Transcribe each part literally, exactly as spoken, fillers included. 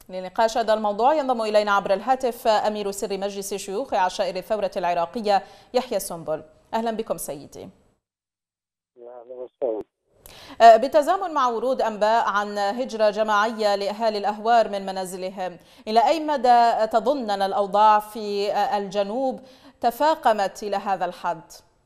لنقاش هذا الموضوع ينضم إلينا عبر الهاتف أمير سر مجلس شيوخ عشائر الثورة العراقية يحيى سنبل. أهلا بكم سيدي. بالتزامن مع ورود أنباء عن هجرة جماعية لأهالي الأهوار من منازلهم، إلى أي مدى تظن أن الأوضاع في الجنوب تفاقمت إلى هذا الحد؟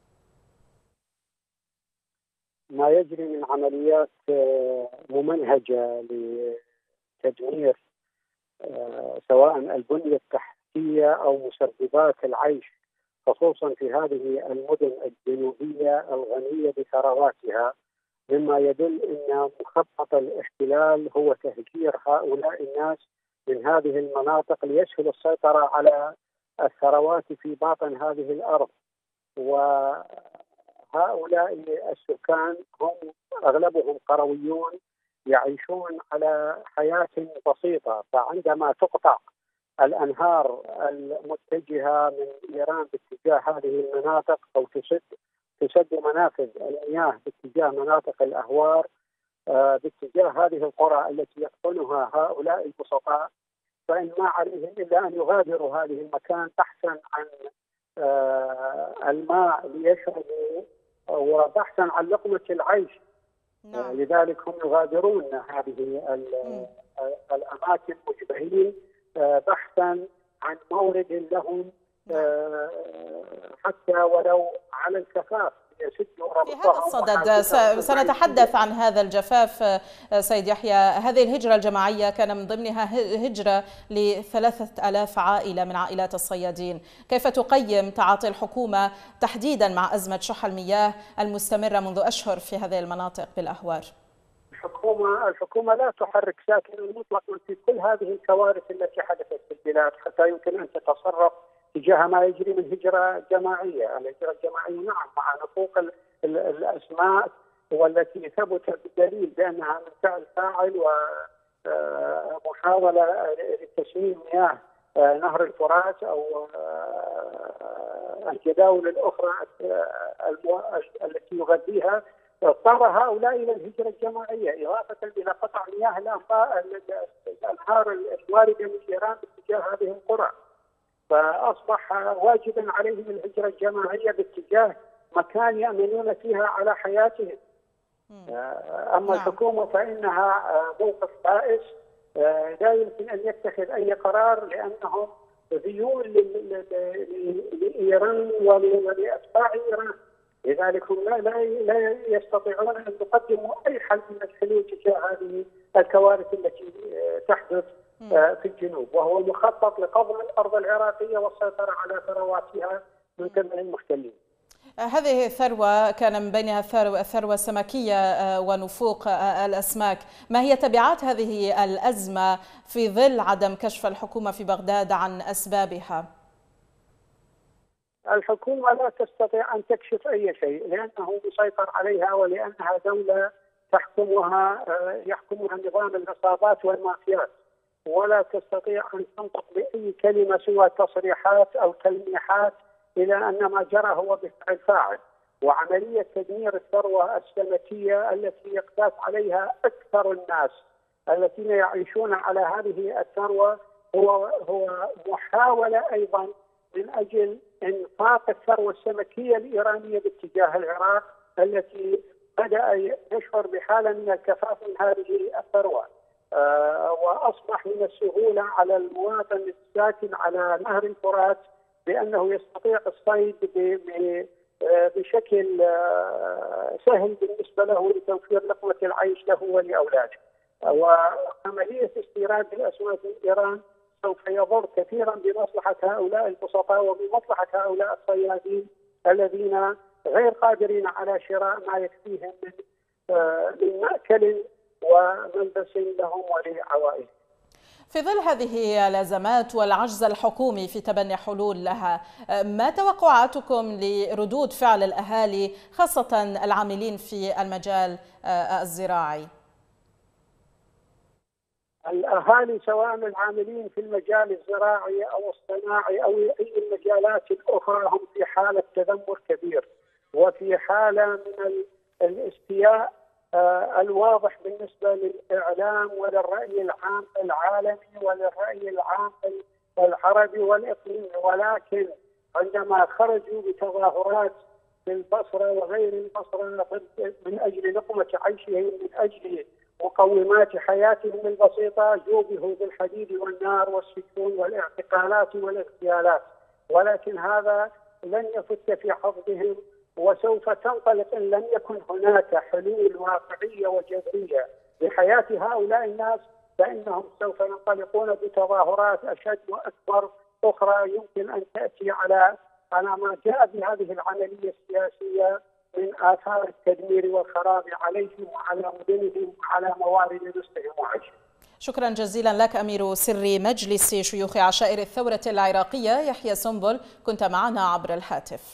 ما يجري من عمليات ممنهجة لتدمير سواء البنية التحتية أو مسببات العيش، خصوصا في هذه المدن الجنوبية الغنية بثرواتها، مما يدل أن مخطط الاحتلال هو تهجير هؤلاء الناس من هذه المناطق ليسهل السيطرة على الثروات في باطن هذه الأرض. وهؤلاء السكان هم أغلبهم قرويون يعيشون على حياة بسيطة، فعندما تقطع الأنهار المتجهة من إيران باتجاه هذه المناطق أو تسد تسد منافذ المياه باتجاه مناطق الأهوار آه باتجاه هذه القرى التي يقطنها هؤلاء البسطاء، فإن ما عليهم إلا أن يغادروا هذه المكان بحثا عن آه الماء ليشربوا وبحثا عن لقمة العيش. نعم. آه لذلك هم يغادرون هذه الأماكن مجبرين آه بحثا عن مورد لهم آه حتى ولو على الكفاف. في هذا الصدد سنتحدث عن هذا الجفاف سيد يحيى. هذه الهجرة الجماعية كان من ضمنها هجرة لثلاثة آلاف عائلة من عائلات الصيادين. كيف تقيم تعاطي الحكومة تحديدا مع أزمة شح المياه المستمرة منذ أشهر في هذه المناطق بالأهوار؟ الحكومة الحكومة لا تحرك ساكنا مطلقا في كل هذه الكوارث التي حدثت في البلاد حتى يمكن أن تتصرف تجاه ما يجري من هجرة جماعية. الهجرة الجماعية نعم مع نفوق الأسماء والتي ثبت بالدليل بأنها من فعل فاعل ومحاولة لتسميم مياه نهر الفرات أو الجداول الأخرى التي يغذيها، اضطر هؤلاء إلى الهجرة الجماعية إضافة إلى قطع مياه الأنهار الواردة من إيران باتجاه هذه القرى. فأصبح واجبا عليهم الهجرة الجماعية باتجاه مكان يأمنون فيها على حياتهم. أما الحكومة فإنها موقف بائس، لا يمكن أن يتخذ أي قرار لأنهم ذيول لإيران ولأتباع إيران. لذلك هم لا لا يستطيعون أن يقدموا أي حل من الحلول تجاه هذه الكوارث التي تحدث في الجنوب، وهو مخطط لقضم الأرض العراقية والسيطرة على ثرواتها من قبل المحتلين. هذه الثروة كان من بينها الثروة السمكية ونفوق الأسماك. ما هي تبعات هذه الأزمة في ظل عدم كشف الحكومة في بغداد عن أسبابها؟ الحكومة لا تستطيع أن تكشف أي شيء لأنه مسيطر عليها ولأنها دولة تحكمها يحكمها نظام العصابات والمافيات، ولا تستطيع أن تنطق بأي كلمة سوى تصريحات أو تلميحات إلى أن ما جرى هو بالفعل فاعل. وعملية تدمير الثروة السمكية التي يقتات عليها أكثر الناس الذين يعيشون على هذه الثروة هو هو محاولة أيضا من أجل إنفاق الثروة السمكية الإيرانية باتجاه العراق التي بدأ يشعر بحالة من الكفاف من هذه الثروة. آه وأصبح من السهولة على المواطن الساكن على نهر الفرات بأنه يستطيع الصيد بشكل آه سهل بالنسبة له لتوفير لقمة العيش له ولأولاده. وعملية استيراد الأسماك من إيران سوف يضر كثيرا بمصلحة هؤلاء البسطاء وبمصلحة هؤلاء الصيادين الذين غير قادرين على شراء ما يكفيهم من آه من مأكل وملبس لهم ولعوائلهم. في ظل هذه الأزمات والعجز الحكومي في تبني حلول لها، ما توقعاتكم لردود فعل الأهالي خاصة العاملين في المجال الزراعي؟ الأهالي سواء العاملين في المجال الزراعي أو الصناعي أو أي المجالات الأخرى هم في حالة تذمر كبير وفي حالة من الاستياء الواضح بالنسبة للإعلام وللرأي العام العالمي وللرأي العام العربي والإقليمي، ولكن عندما خرجوا بتظاهرات في البصرة وغير البصرة من أجل لقمة عيشهم، من أجل مقومات حياتهم البسيطة، جوبهوا بالحديد والنار والسجون والاعتقالات والاغتيالات، ولكن هذا لن يفت في حظهم، وسوف تنطلق إن لم يكن هناك حلول واقعية وجذرية لحياة هؤلاء الناس، فإنهم سوف ينطلقون بتظاهرات أشد وأكبر أخرى يمكن أن تأتي على على ما جاء بهذه العملية السياسية من آثار التدمير والخراب عليهم وعلى مدنهم وعلى موارد رزقهم وعيشهم. شكرا جزيلا لك أمير سر مجلس شيوخ عشائر الثورة العراقية يحيى سنبل، كنت معنا عبر الهاتف.